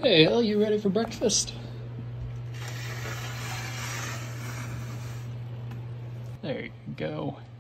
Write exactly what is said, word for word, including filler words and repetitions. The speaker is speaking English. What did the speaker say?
Hey, are you ready for breakfast? There you go.